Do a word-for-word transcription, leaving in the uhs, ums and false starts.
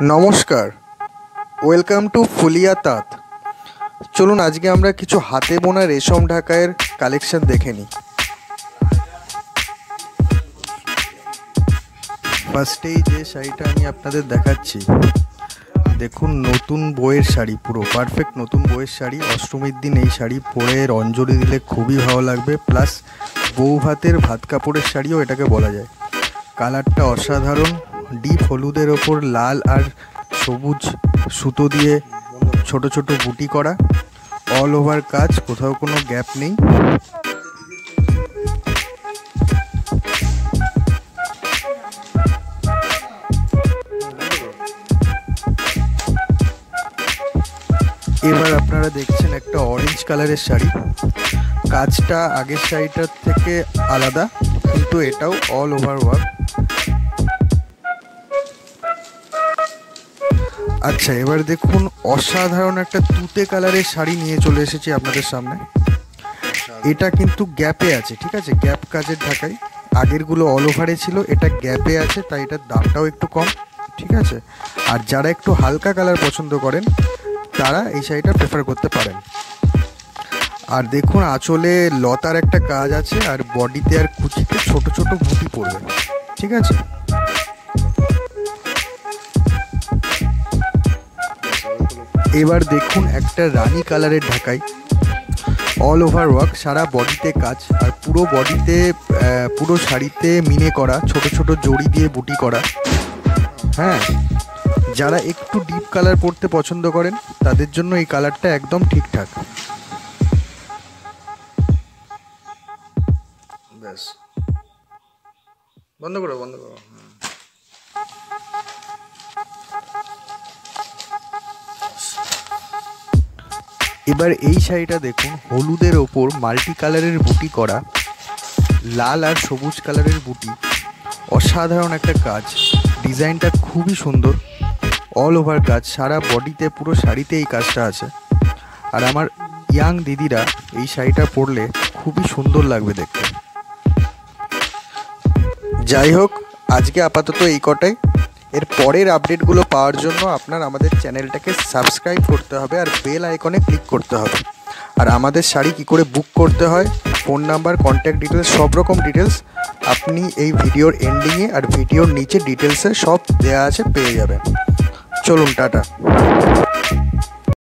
নমস্কার, welcome to Phulia তাঁত। চলুন আজকে আমরা কিছু হাতে বোনা রেশম ঢাকাইয়ের কালেকশন দেখে নিই। ফার্স্টেই যে শাড়িটা আমি আপনাদের দেখাচ্ছি, দেখুন নতুন বইয়ের শাড়ি, পুরো পারফেক্ট নতুন বইয়ের শাড়ি। অষ্টমীর দিন এই শাড়ি পরে অঞ্জলি দিলে খুবই ভালো লাগবে। প্লাস বউ ভাতের ভাত কাপড়ের শাড়িও এটাকে বলা যায়। কালারটা অসাধারণ, ডিপ হলুদের ওপর লাল আর সবুজ সুতো দিয়ে ছোট ছোট বুটি করা, অল ওভার কাজ, কোথাও কোনো গ্যাপ নেই। এবার আপনারা দেখছেন একটা অরেঞ্জ কালারের শাড়ি। কাজটা আগের শাড়িটার থেকে আলাদা, কিন্তু এটাও অল ওভার ওয়ার্ক। আচ্ছা, এবার দেখুন অসাধারণ একটা তুতে কালারের শাড়ি নিয়ে চলে এসেছি আপনাদের সামনে। এটা কিন্তু গ্যাপে আছে, ঠিক আছে, গ্যাপ কাজের ঢাকাই। আগেরগুলো অল ওভারে ছিল, এটা গ্যাপে আছে, তাই এটার দামটাও একটু কম, ঠিক আছে। আর যারা একটু হালকা কালার পছন্দ করেন তারা এই শাড়িটা প্রেফার করতে পারেন। আর দেখুন আঁচলে লতার একটা কাজ আছে, আর বডিতে আর কুচিতে ছোট ছোট বুটি পড়বে, ঠিক আছে। এবার দেখুন একটা রানী কালারের ঢাকাই, অল ওভার ওয়ার্ক, সারা বডিতে কাজ, আর পুরো বডিতে পুরো শাড়িতে মিনে করা, ছোট ছোট জড়ি দিয়ে বুটি করা। হ্যাঁ, যারা একটু ডিপ কালার পরতে পছন্দ করেন তাদের জন্য এই কালারটা একদম ঠিকঠাক। ব্যাস, বন্ধ করো বন্ধ করো। এবার এই শাড়িটা দেখুন, হলুদের ওপর মাল্টি কালারের বুটি করা, লাল আর সবুজ কালারের বুটি, অসাধারণ একটা কাজ। ডিজাইনটা খুবই সুন্দর, অল ওভার কাজ, সারা বডিতে পুরো শাড়িতে এই কাজটা আছে। আর আমার ইয়াং দিদিরা এই শাড়িটা পরলে খুবই সুন্দর লাগবে দেখতে। যাই হোক, আজকে আপাতত এই কটাই। এর পরের আপডেটগুলো পাওয়ার জন্য আপনার আমাদের চ্যানেলটাকে সাবস্ক্রাইব করতে হবে আর বেল আইকনে ক্লিক করতে হবে। আর আমাদের শাড়ি কী করে বুক করতে হয়, ফোন নাম্বার, কন্ট্যাক্ট ডিটেলস, সব রকম ডিটেলস আপনি এই ভিডিওর এন্ডিংয়ে আর ভিডিওর নিচে ডিটেলসে সব দেওয়া আছে, পেয়ে যাবেন। চলুন, টাটা।